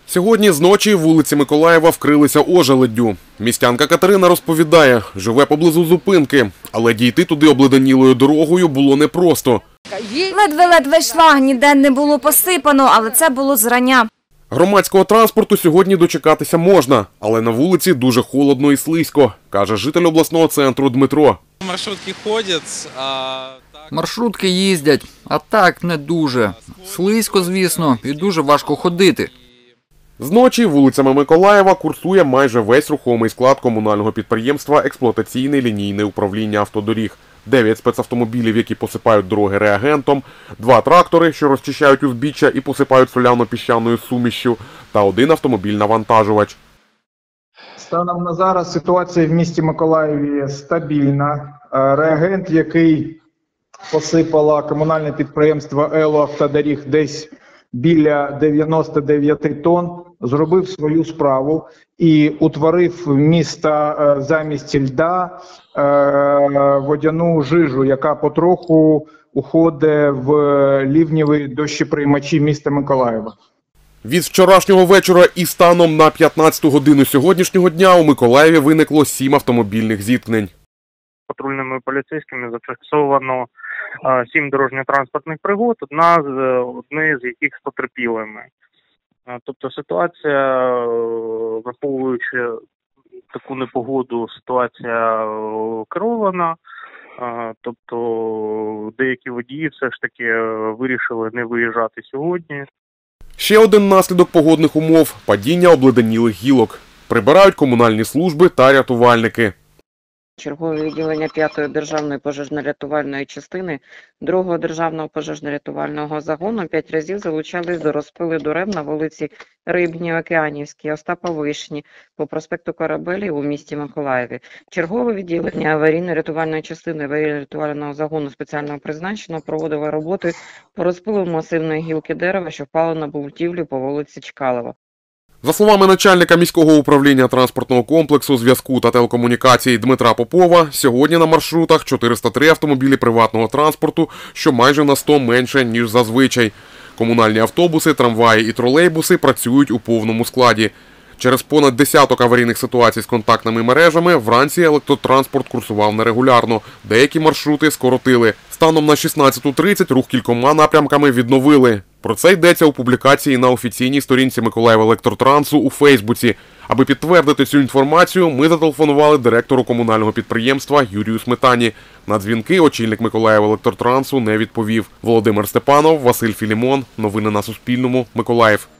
Сьогодні зночі вулиці Миколаєва вкрилися ожеледдю. Містянка Катерина розповідає, живе поблизу зупинки, але дійти туди обледенілою дорогою було непросто. Ледве-ледве йшла, ніде не було посипано, але це було зрання. Громадського транспорту сьогодні дочекатися можна, але на вулиці дуже холодно і слизько, каже житель обласного центру Дмитро. Маршрутки ходять, Маршрутки їздять, а так не дуже. Слизько, звісно, і дуже важко ходити. Зночі вулицями Миколаєва курсує майже весь рухомий склад комунального підприємства «Експлуатаційне лінійне управління автодоріг». 9 спецавтомобілів, які посипають дороги реагентом, 2 трактори, що розчищають узбіччя і посипають соляно-піщаною сумішшю, та 1 автомобіль-навантажувач. Станом на зараз ситуація в місті Миколаєві стабільна. Реагент, який посипало комунальне підприємство «Елоавтодоріг» десь біля 99 тонн, зробив свою справу і утворив міста замість льда водяну жижу, яка потроху уходить в лівневі дощоприймачі міста Миколаєва. Від вчорашнього вечора і станом на 15-ту годину сьогоднішнього дня у Миколаєві виникло 7 автомобільних зіткнень. Патрульними поліцейськими зафіксовано 7 дорожньо-транспортних пригод, одне з яких з потерпілими. Тобто ситуація, враховуючи таку непогоду, ситуація керована. Тобто деякі водії все ж таки вирішили не виїжджати сьогодні. Ще один наслідок погодних умов – падіння обледенілих гілок. Прибирають комунальні служби та рятувальники. Чергове відділення 5-ї державної пожежно-рятувальної частини 2-го державного пожежно-рятувального загону 5 разів залучались до розпилу дерев на вулиці Рибній, Океанівській, Остапа Вишні по проспекту Корабелів у місті Миколаєві. Чергове відділення аварійно-рятувальної частини аварійно-рятувального загону спеціального призначення проводило роботи по розпилу масивної гілки дерева, що впало на будівлю по вулиці Чкалова. За словами начальника міського управління транспортного комплексу, зв'язку та телекомунікацій Дмитра Попова, сьогодні на маршрутах 403 автомобілі приватного транспорту, що майже на 100 менше, ніж зазвичай. Комунальні автобуси, трамваї і тролейбуси працюють у повному складі. Через понад десяток аварійних ситуацій з контактними мережами вранці електротранспорт курсував нерегулярно. Деякі маршрути скоротили. Станом на 16:30 рух кількома напрямками відновили. Про це йдеться у публікації на офіційній сторінці Миколаївелектротрансу у Фейсбуці. Аби підтвердити цю інформацію, ми зателефонували директору комунального підприємства Юрію Сметані. На дзвінки очільник Миколаївелектротрансу не відповів. Володимир Степанов, Василь Філімон. Новини на Суспільному. Миколаїв.